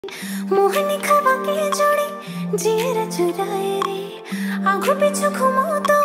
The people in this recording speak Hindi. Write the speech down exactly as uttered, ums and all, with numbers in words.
मोहनी खवा के जोड़ी जीरा चुराए रे आंखों पीछे घुमो तो